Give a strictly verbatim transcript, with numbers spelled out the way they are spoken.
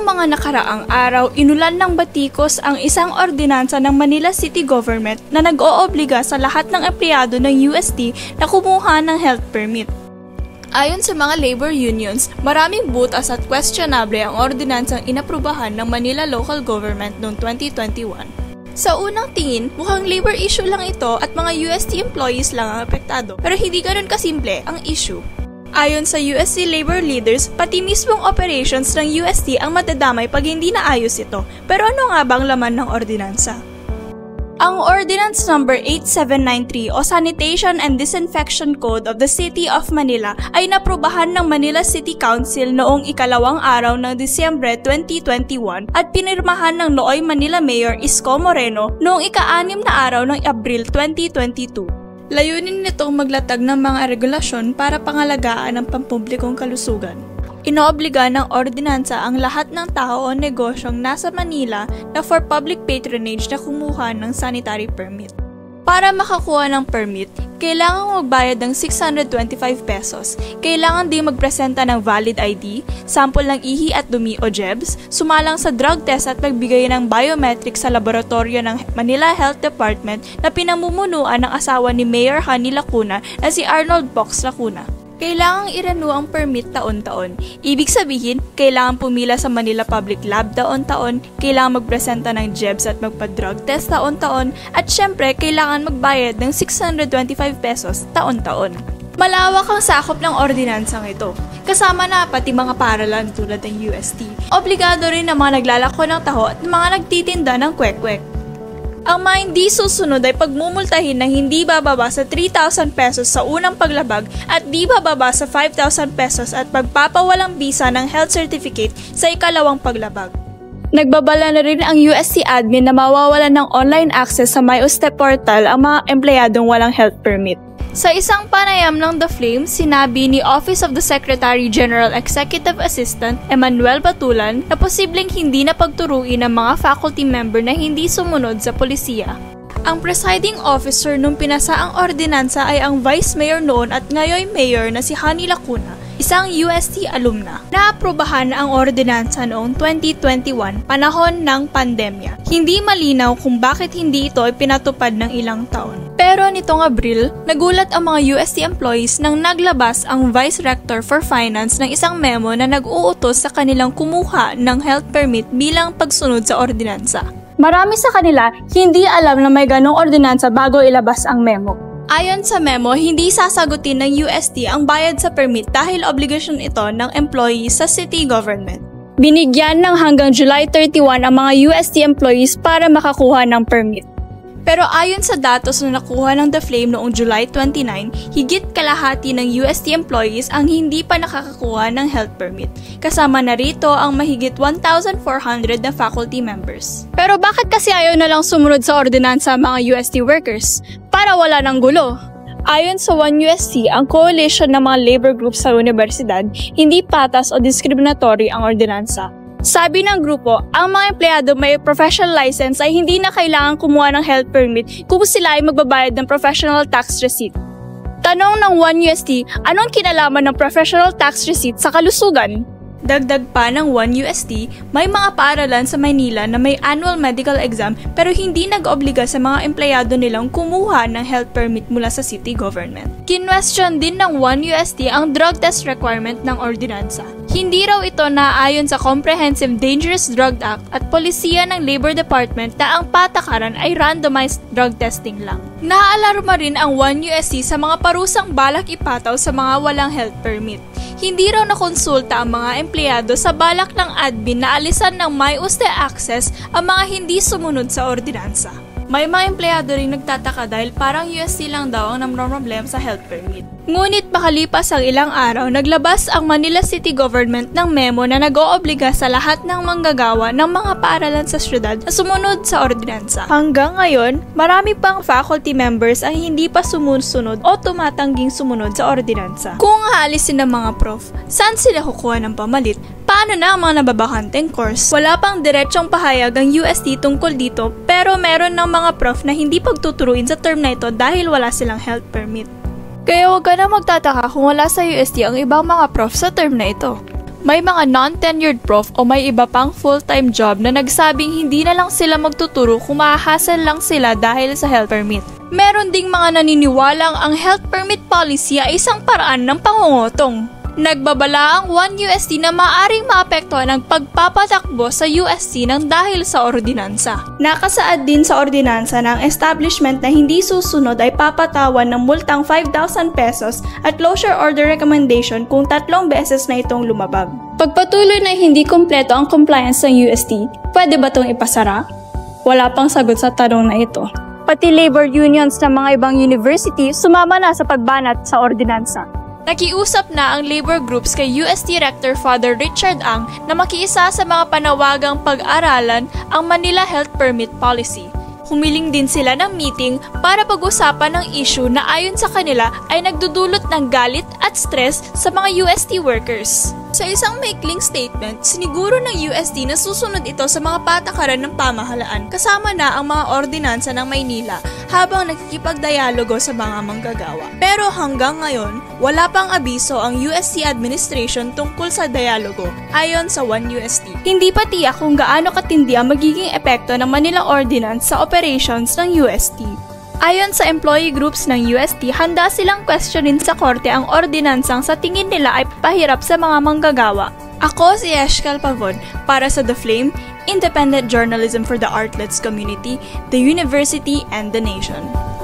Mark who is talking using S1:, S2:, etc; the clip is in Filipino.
S1: Noong mga nakaraang araw, inulan ng batikos ang isang ordinansa ng Manila City Government na nag-oobliga sa lahat ng empleyado ng U S T na kumuha ng health permit. Ayon sa mga labor unions, maraming butas at questionable ang ordinansang inaprubahan ng Manila Local Government noong twenty twenty-one. Sa unang tingin, mukhang labor issue lang ito at mga U S T employees lang ang apektado, pero hindi ganoon kasimple ang issue. Ayon sa U S T labor leaders, pati mismong operations ng U S T ang madadamay pag hindi naayos ito. Pero ano nga bang laman ng ordinansa? Ang Ordinance number eight seven nine three o Sanitation and Disinfection Code of the City of Manila ay naprubahan ng Manila City Council noong ikalawang araw ng Disyembre twenty twenty-one at pinirmahan ng nooy Manila Mayor Isko Moreno noong ika-anim na araw ng Abril twenty twenty-two. Layunin nitong maglatag ng mga regulasyon para pangalagaan ang pampublikong kalusugan. Inoobliga ng ordinansa ang lahat ng tao o negosyong nasa Manila na for public patronage na kumuha ng sanitary permit. Para makakuha ng permit, kailangan magbayad ng six hundred twenty-five pesos. Kailangan din magpresenta ng valid I D, sample ng ihi at dumi o jebs, sumalang sa drug test at magbigay ng biometric sa laboratorio ng Manila Health Department na pinamumunuan ng asawa ni Mayor Hani Lacuna na si Arnold Box Lacuna. Kailangang i-renew ang permit taon-taon. Ibig sabihin, kailangan pumila sa Manila Public Lab taon-taon, kailangan magpresenta ng jebs at magpa-drug test taon-taon, at syempre, kailangan magbayad ng six hundred twenty-five pesos taon-taon. Malawak ang sakop ng ordinansang ito. Kasama na pati mga paaralan tulad ng U S T. Obligado rin ang mga naglalako ng taho at mga nagtitinda ng kwek-kwek. Ang mga hindi susunod ay pagmumultahin ng hindi bababa sa three thousand pesos sa unang paglabag at di bababa sa five thousand pesos at pagpapawalang bisa ng health certificate sa ikalawang paglabag. Nagbabala na rin ang U S T admin na mawawalan ng online access sa MyUste portal ang mga empleyadong walang health permit. Sa isang panayam ng The Flame, sinabi ni Office of the Secretary General Executive Assistant Emmanuel Batulan na posibleng hindi na pagturuin ng mga faculty member na hindi sumunod sa polisiya. Ang presiding officer nung pinasa ang ordinansa ay ang Vice Mayor noon at ngayoy Mayor na si Hani Lacuna, isang U S T alumna. Naaprubahan ang ordinansa noong twenty twenty-one, panahon ng pandemya. Hindi malinaw kung bakit hindi ito ay pinatupad ng ilang taon. Pero nitong Abril, nagulat ang mga U S T employees nang naglabas ang Vice Rector for Finance ng isang memo na nag-uutos sa kanilang kumuha ng health permit bilang pagsunod sa ordinansa. Marami sa kanila hindi alam na may ganong ordinansa bago ilabas ang memo. Ayon sa memo, hindi sasagutin ng U S T ang bayad sa permit dahil obligasyon ito ng employees sa city government. Binigyan ng hanggang July thirty-first ang mga U S T employees para makakuha ng permit. Pero ayon sa datos na nakuha ng The Flame noong July twenty-ninth, higit kalahati ng U S T employees ang hindi pa nakakakuha ng health permit. Kasama na rito ang mahigit one thousand four hundred na faculty members. Pero bakit kasi ayaw na lang sumunod sa ordinansa mga U S T workers? Para wala ng gulo. Ayon sa One U S T, ang coalition ng mga labor groups sa universidad, hindi patas o discriminatory ang ordinansa. Sabi ng grupo, ang mga empleyado may professional license ay hindi na kailangan kumuha ng health permit kung sila ay magbabayad ng professional tax receipt. Tanong ng One U S T, anong kinalaman ng professional tax receipt sa kalusugan? Dagdag pa ng One U S T, may mga paaralan sa Maynila na may annual medical exam pero hindi nag-obliga sa mga empleyado nilang kumuha ng health permit mula sa city government. Kinwestiyon din ng One U S T ang drug test requirement ng ordinansa. Hindi raw ito naayon sa Comprehensive Dangerous Drug Act at polisiya ng Labor Department na ang patakaran ay randomized drug testing lang. Naaalarma rin ang One U S T sa mga parusang balak ipataw sa mga walang health permit. Hindi raw nakonsulta ang mga empleyado sa balak ng admin na alisan ng MyUste access ang mga hindi sumunod sa ordinansa. May mga empleyado rin nagtataka dahil parang U S T lang daw ang namroblem sa health permit. Ngunit makalipas ang ilang araw, naglabas ang Manila City Government ng memo na nag-oobliga sa lahat ng manggagawa ng mga paaralan sa syudad na sumunod sa ordinansa. Hanggang ngayon, marami pang faculty members ang hindi pa sumusunod o tumatangging sumunod sa ordinansa. Kung haalisin ng mga prof, saan sila kukuha ng pamalit? Paano na ang mga nababakanteng course? Wala pang diretsong pahayag ang U S T tungkol dito pero meron ng mga prof na hindi pagtuturuin sa term na ito dahil wala silang health permit. Kaya huwag ka na magtataka kung wala sa U S T ang ibang mga prof sa term na ito. May mga non-tenured prof o may iba pang full-time job na nagsabing hindi na lang sila magtuturo kung mahahasal lang sila dahil sa health permit. Meron ding mga naniniwalang ang health permit policy ay isang paraan ng pangungutong. Nagbabala ang one U S D na maaring maapektuhan ang pagpapatakbo sa U S D ng dahil sa ordinansa. Nakasaad din sa ordinansa ng establishment na hindi susunod ay papatawan ng multang five thousand pesos at closure order recommendation kung tatlong beses na itong lumabag. Pagpatuloy na hindi kumpleto ang compliance ng U S D, pwede ba itong ipasara? Wala pang sagot sa tanong na ito. Pati labor unions ng mga ibang university sumama na sa pagbanat sa ordinansa. Nakiusap na ang labor groups kay U S T Rector Father Richard Ang na makiisa sa mga panawagang pag-aralan ang Manila Health Permit Policy. Humiling din sila ng meeting para pag-usapan ng issue na ayon sa kanila ay nagdudulot ng galit at stress sa mga U S T workers. Sa isang maikling statement, siniguro ng U S T na susunod ito sa mga patakaran ng pamahalaan kasama na ang mga ordinansa ng Maynila habang nakikipagdialogo sa mga manggagawa. Pero hanggang ngayon, wala pang abiso ang U S T administration tungkol sa dialogo ayon sa one U S T. Hindi pa tiyak kung gaano katindi ang magiging epekto ng Manila Ordinance sa operations ng U S T. Ayon sa employee groups ng U S T, handa silang questionin sa korte ang ordinansang sa tingin nila ay pahirap sa mga manggagawa. Ako si Eshkal Pavon para sa The Flame, independent journalism for the artlets community, the university, and the nation.